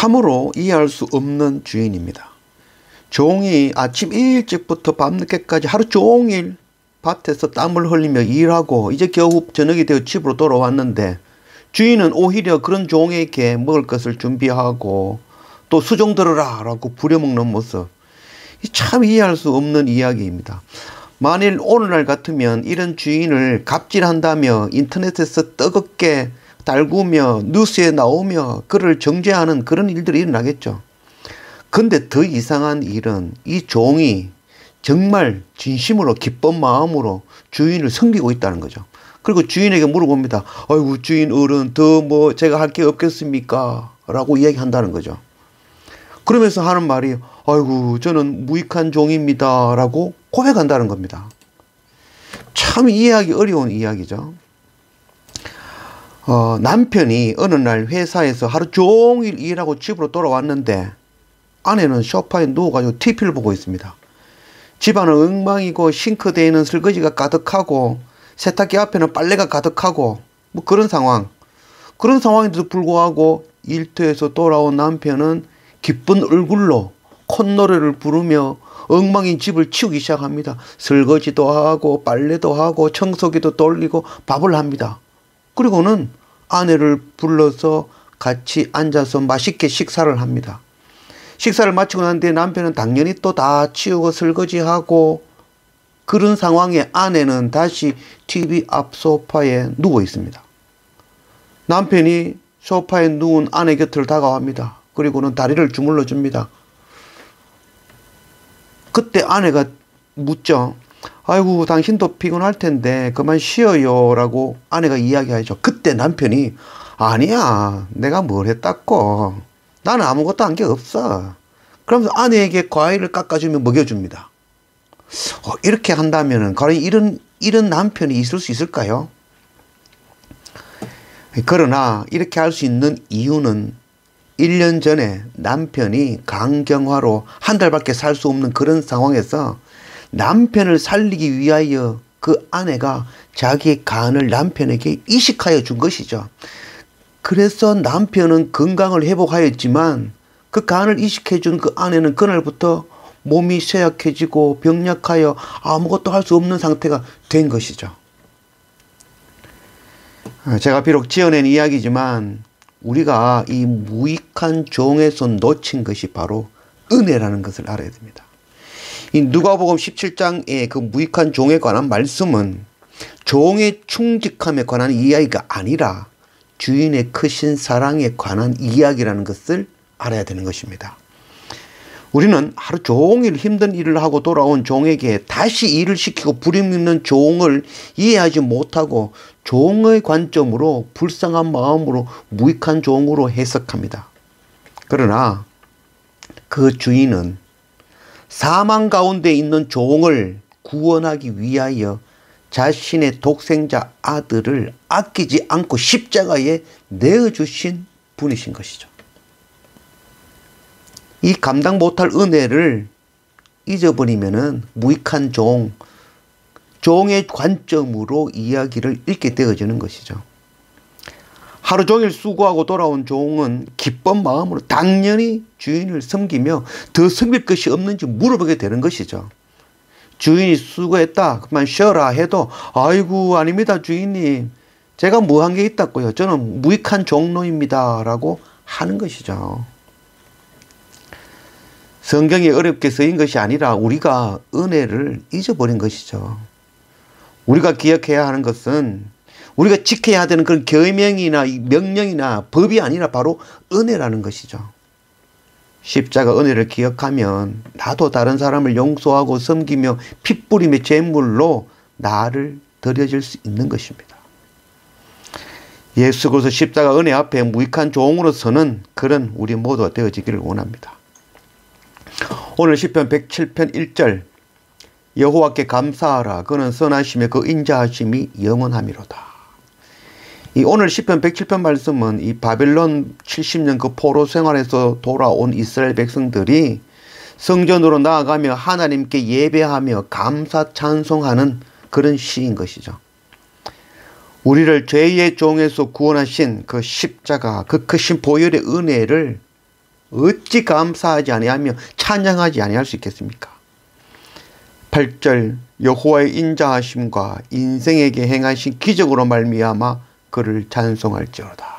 참으로 이해할 수 없는 주인입니다. 종이 아침 일찍부터 밤늦게까지 하루 종일 밭에서 땀을 흘리며 일하고 이제 겨우 저녁이 되어 집으로 돌아왔는데 주인은 오히려 그런 종에게 먹을 것을 준비하고 또 수종 들어라 라고 부려먹는 모습, 참 이해할 수 없는 이야기입니다. 만일 오늘날 같으면 이런 주인을 갑질한다며 인터넷에서 뜨겁게 달구며 뉴스에 나오며 그를 정죄하는 그런 일들이 일어나겠죠. 근데 더 이상한 일은 이 종이 정말 진심으로 기쁜 마음으로 주인을 섬기고 있다는 거죠. 그리고 주인에게 물어봅니다. 아이고 주인 어른, 더 뭐 제가 할 게 없겠습니까? 라고 이야기한다는 거죠. 그러면서 하는 말이 아이고 저는 무익한 종입니다 라고 고백한다는 겁니다. 참 이해하기 어려운 이야기죠. 남편이 어느 날 회사에서 하루 종일 일하고 집으로 돌아왔는데 아내는 소파에 누워가지고 TV를 보고 있습니다. 집안은 엉망이고 싱크대에는 설거지가 가득하고 세탁기 앞에는 빨래가 가득하고 뭐 그런 상황인데도 불구하고 일터에서 돌아온 남편은 기쁜 얼굴로 콧노래를 부르며 엉망인 집을 치우기 시작합니다. 설거지도 하고 빨래도 하고 청소기도 돌리고 밥을 합니다. 그리고는 아내를 불러서 같이 앉아서 맛있게 식사를 합니다. 식사를 마치고 난 뒤에 남편은 당연히 또 다 치우고 설거지하고 그런 상황에 아내는 다시 TV 앞 소파에 누워 있습니다. 남편이 소파에 누운 아내 곁을 다가갑니다. 그리고는 다리를 주물러 줍니다. 그때 아내가 묻죠. 아이고 당신도 피곤할 텐데 그만 쉬어요 라고 아내가 이야기하죠. 그때 남편이 아니야 내가 뭘 했다고, 나는 아무것도 한 게 없어. 그러면서 아내에게 과일을 깎아주며 먹여줍니다. 이렇게 한다면 과연 이런 남편이 있을 수 있을까요? 그러나 이렇게 할 수 있는 이유는 1년 전에 남편이 간경화로 한 달밖에 살 수 없는 그런 상황에서 남편을 살리기 위하여 그 아내가 자기의 간을 남편에게 이식하여 준 것이죠. 그래서 남편은 건강을 회복하였지만 그 간을 이식해 준 그 아내는 그날부터 몸이 쇠약해지고 병약하여 아무것도 할 수 없는 상태가 된 것이죠. 제가 비록 지어낸 이야기지만 우리가 이 무익한 종의 손 놓친 것이 바로 은혜라는 것을 알아야 됩니다. 이 누가복음 17장의 그 무익한 종에 관한 말씀은 종의 충직함에 관한 이야기가 아니라 주인의 크신 사랑에 관한 이야기라는 것을 알아야 되는 것입니다. 우리는 하루 종일 힘든 일을 하고 돌아온 종에게 다시 일을 시키고 부림있는 종을 이해하지 못하고 종의 관점으로 불쌍한 마음으로 무익한 종으로 해석합니다. 그러나 그 주인은 사망 가운데 있는 종을 구원하기 위하여 자신의 독생자 아들을 아끼지 않고 십자가에 내어주신 분이신 것이죠. 이 감당 못할 은혜를 잊어버리면은 무익한 종의 관점으로 이야기를 읽게 되어지는 것이죠. 하루 종일 수고하고 돌아온 종은 기쁜 마음으로 당연히 주인을 섬기며 더 섬길 것이 없는지 물어보게 되는 것이죠. 주인이 수고했다 그만 쉬어라 해도 아이고 아닙니다 주인님, 제가 뭐 한 게 있다고요, 저는 무익한 종로입니다 라고 하는 것이죠. 성경이 어렵게 쓰인 것이 아니라 우리가 은혜를 잊어버린 것이죠. 우리가 기억해야 하는 것은 우리가 지켜야 되는 그런 계명이나 명령이나 법이 아니라 바로 은혜라는 것이죠. 십자가 은혜를 기억하면 나도 다른 사람을 용서하고 섬기며 피 뿌림의 제물로 나를 드려질 수 있는 것입니다. 예수 그리스도 십자가 은혜 앞에 무익한 종으로서는 그런 우리 모두가 되어지기를 원합니다. 오늘 시편 107편 1절 여호와께 감사하라 그는 선하시며 그 인자하심이 영원하미로다. 이 오늘 시편 107편 말씀은 이 바벨론 70년 그 포로 생활에서 돌아온 이스라엘 백성들이 성전으로 나아가며 하나님께 예배하며 감사 찬송하는 그런 시인 것이죠. 우리를 죄의 종에서 구원하신 그 십자가, 그 크신 보혈의 은혜를 어찌 감사하지 아니하며 찬양하지 아니할 수 있겠습니까? 8절 여호와의 인자하심과 인생에게 행하신 기적으로 말미암아 그를 찬송할지어다.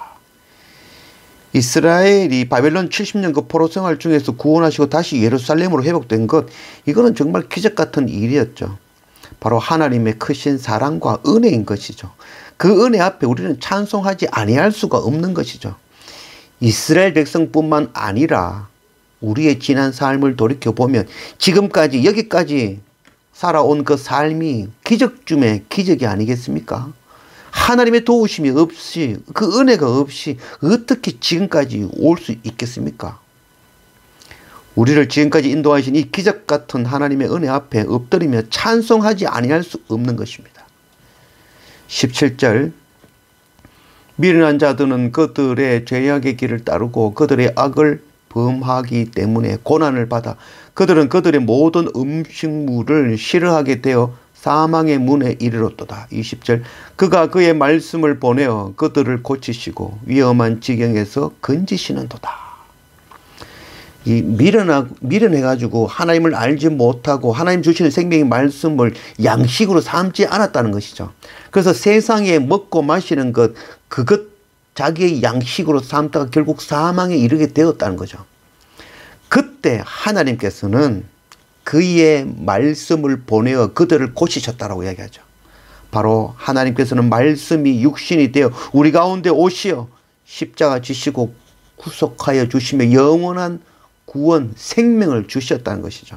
이스라엘이 바벨론 70년 그 포로 생활 중에서 구원하시고 다시 예루살렘으로 회복된 것, 이거는 정말 기적 같은 일이었죠. 바로 하나님의 크신 사랑과 은혜인 것이죠. 그 은혜 앞에 우리는 찬송하지 아니할 수가 없는 것이죠. 이스라엘 백성뿐만 아니라 우리의 지난 삶을 돌이켜보면 지금까지 여기까지 살아온 그 삶이 기적 중에 기적이 아니겠습니까? 하나님의 도우심이 없이, 그 은혜가 없이 어떻게 지금까지 올 수 있겠습니까? 우리를 지금까지 인도하신 이 기적 같은 하나님의 은혜 앞에 엎드리며 찬송하지 아니할 수 없는 것입니다. 17절 미련한 자들은 그들의 죄악의 길을 따르고 그들의 악을 범하기 때문에 고난을 받아 그들은 그들의 모든 음식물을 싫어하게 되어 사망의 문에 이르렀도다. 20절 그가 그의 말씀을 보내어 그들을 고치시고 위험한 지경에서 건지시는도다. 이 미련해가지고 하나님을 알지 못하고 하나님 주시는 생명의 말씀을 양식으로 삼지 않았다는 것이죠. 그래서 세상에 먹고 마시는 그것 자기의 양식으로 삼다가 결국 사망에 이르게 되었다는 거죠. 그때 하나님께서는 그의 말씀을 보내어 그들을 고치셨다라고 이야기하죠. 바로 하나님께서는 말씀이 육신이 되어 우리 가운데 오시어 십자가 지시고 구속하여 주시며 영원한 구원, 생명을 주셨다는 것이죠.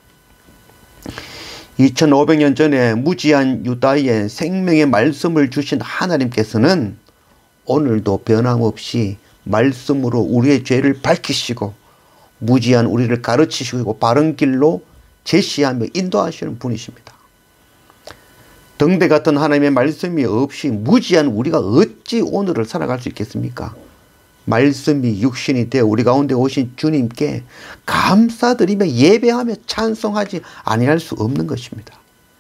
2500년 전에 무지한 유다에 생명의 말씀을 주신 하나님께서는 오늘도 변함없이 말씀으로 우리의 죄를 밝히시고 무지한 우리를 가르치시고 바른 길로 제시하며 인도하시는 분이십니다. 등대 같은 하나님의 말씀이 없이 무지한 우리가 어찌 오늘을 살아갈 수 있겠습니까? 말씀이 육신이 되어 우리 가운데 오신 주님께 감사드리며 예배하며 찬송하지 아니할 수 없는 것입니다.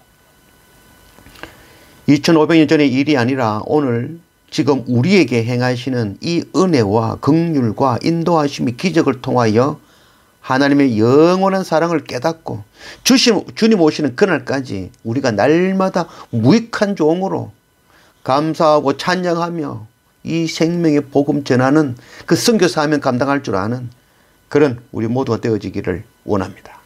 2500년 전의 일이 아니라 오늘 지금 우리에게 행하시는 이 은혜와 긍휼과 인도하심이 기적을 통하여 하나님의 영원한 사랑을 깨닫고 주님 오시는 그날까지 우리가 날마다 무익한 종으로 감사하고 찬양하며 이 생명의 복음 전하는 그 선교 사명 감당할 줄 아는 그런 우리 모두가 되어지기를 원합니다.